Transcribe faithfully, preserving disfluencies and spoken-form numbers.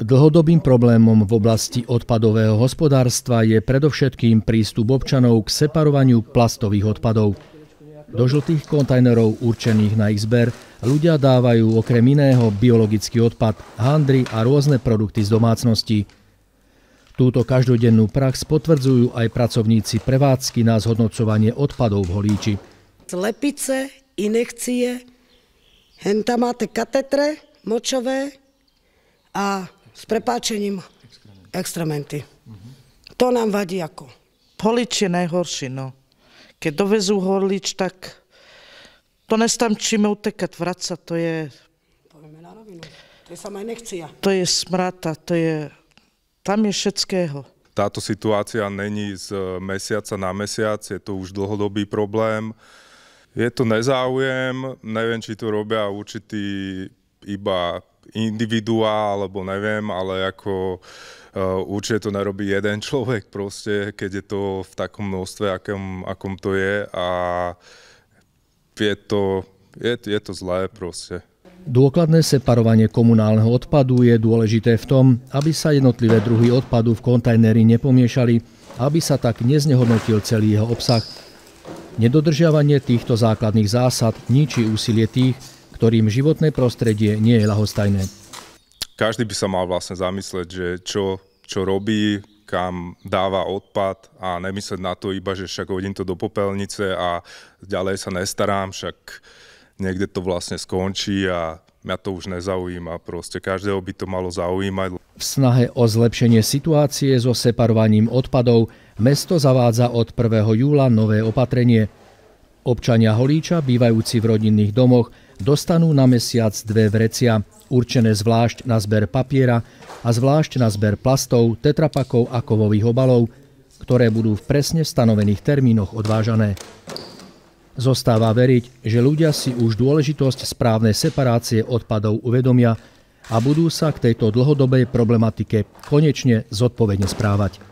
Dlhodobým problémom v oblasti odpadového hospodárstva je predovšetkým prístup občanov k separovaniu plastových odpadov. Do žltých kontajnerov určených na ich zber ľudia dávajú okrem iného biologický odpad, handry a rôzne produkty z domácností. Túto každodennú prax potvrdzujú aj pracovníci prevádzky na zhodnocovanie odpadov v Holíči. Slepice, inekcie, henta máte katetre močové a s prepáčením extrementy. To nám vadí ako. Holíč je najhorší, no. Keď dovezú Holíč, tak to nestamčíme utekať, vracať, to je... Povieme na rovinu, to je samá inekcia. To je smrata, to je... Tam je všetkého. Táto situácia není z mesiaca na mesiac, je to už dlhodobý problém. Je to nezáujem, neviem, či to robia určitý iba individuál, alebo neviem, ale ako uh, určite to nerobí jeden človek proste, keď je to v takom množstve, akom, akom to je a je to, je, je to zlé proste. Dôkladné separovanie komunálneho odpadu je dôležité v tom, aby sa jednotlivé druhy odpadu v kontajneri nepomiešali, aby sa tak neznehodnotil celý jeho obsah. Nedodržiavanie týchto základných zásad ničí úsilie tých, ktorým životné prostredie nie je ľahostajné. Každý by sa mal vlastne zamyslieť, že čo, čo robí, kam dáva odpad a nemyslieť na to iba, že však hodím to do popelnice a ďalej sa nestarám, však niekde to vlastne skončí a mňa to už nezaujíma. Proste každého by to malo zaujímať. V snahe o zlepšenie situácie so separovaním odpadov mesto zavádza od prvého júla nové opatrenie. Občania Holíča, bývajúci v rodinných domoch, dostanú na mesiac dve vrecia, určené zvlášť na zber papiera a zvlášť na zber plastov, tetrapakov a kovových obalov, ktoré budú v presne stanovených termínoch odvážané. Zostáva veriť, že ľudia si už dôležitosť správnej separácie odpadov uvedomia a budú sa k tejto dlhodobej problematike konečne zodpovedne správať.